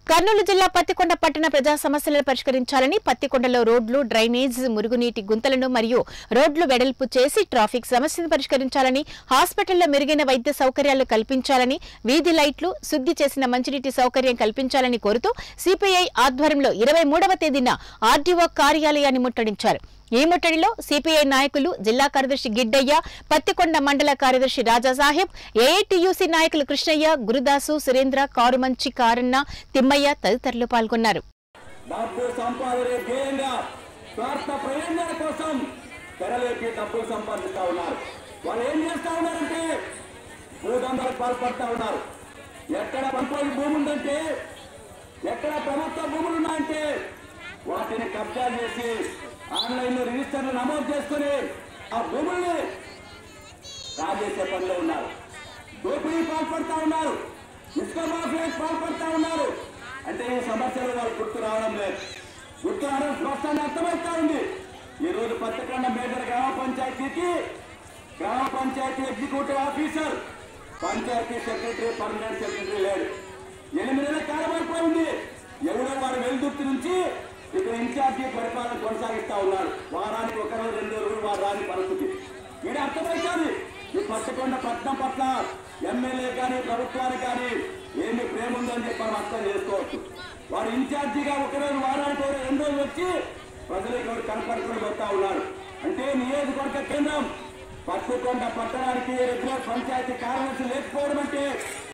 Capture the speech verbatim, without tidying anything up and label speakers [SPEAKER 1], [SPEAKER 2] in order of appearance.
[SPEAKER 1] కర్నూలు జిల్లా పత్తికొండ పట్టణ ప్రజా సమస్యలను పరిష్కరించాలని పత్తికొండలో రోడ్లు, డ్రైనేజ్, మురుగునీటి గుంతలను మరియు రోడ్లు వెడల్పు చేసి ట్రాఫిక్ సమస్యను పరిష్కరించాలని, హాస్పిటల్లో మెరుగైన వైద్య సౌకర్యాలు కల్పించాలని, వీధి లైట్లు, శుద్ధి చేసిన మంచినీటి సౌకర్యం కల్పించాలని కోరుతూ సిపిఐ ఆధ్వర్యంలో ఇరవై మూడవ తేదీన ఆర్డీఓ కార్యాలయాన్ని ముట్టడించారు. ఈ ముట్టడిలో సిపిఐ నాయకులు, జిల్లా కార్యదర్శి గిడ్డయ్య, పత్తికొండ మండల కార్యదర్శి రాజాసాహెబ్, ఏఐటియుసి నాయకులు కృష్ణయ్య, గురుదాసు, సురేంద్ర, కారుమంచి కారన్న, తిమ్మయ్య తదితరులు పాల్గొన్నారు.
[SPEAKER 2] డబ్బు సంపాదనే ధ్యేయంగా స్వార్థ ప్రయోజనాల కోసం తెరలేపి డబ్బులు సంపాదిస్తా ఉన్నారు. వాళ్ళు ఏం చేస్తా ఉన్నారంటే భూదందాలకు పాల్పడతా ఉన్నారు. ఎక్కడ పంపని భూమి ఉందంటే, ఎక్కడ ప్రభుత్వ భూములు ఉన్నాయంటే వాటిని కబ్జా చేసి ఆన్లైన్ లో రిజిస్టర్లు నమోదు చేసుకుని ఆ భూముల్ని రాజేసే పనిలో ఉన్నారు. దోపిడీ పాల్పడతా ఉన్నారు, ఇసుక మాఫియాకి పాల్పడతా ఉన్నారు. అంటే ఈ సమస్యలు వాళ్ళు గుర్తు రావడం లేదు. గుర్తు రావడం స్పష్టంగా అర్థమవుతా ఉంది. ఈ రోజు పత్తికొండ మేజర్ గ్రామ పంచాయతీకి గ్రామ panchayat executive officer, panchayat secretary, permanent secretary లేడు. ఎనిమిది నెలల కాలం అయిపోయింది. ఎవరో వారు వెలుదుర్తి నుంచి ఇక్కడ ఇన్ఛార్జి పరిపాలన కొనసాగిస్తా ఉన్నారు. వారానికి ఒక రోజు రెండు రోజులు వారు రాని పరిస్థితి. ఇది అర్థమవుతుంది. ఈ పత్తికొండ పట్టణం పట్ల ఎమ్మెల్యే కానీ ప్రభుత్వానికి కానీ ఏమి ప్రేమ ఉందని చెప్పి మనం అర్థం చేసుకోవచ్చు. వారు ఇన్ఛార్జిగా ఒకరోజు వారానికి రెండు రోజులు వచ్చి ప్రజలకు ఎవరు కనపడుకుని పోతా ఉన్నారు. అంటే నియోజకవర్గ కేంద్రం పత్తికొండ పట్టణానికి రెగ్యులర్ పంచాయతీ కార్యదర్శి లేకపోవడం అంటే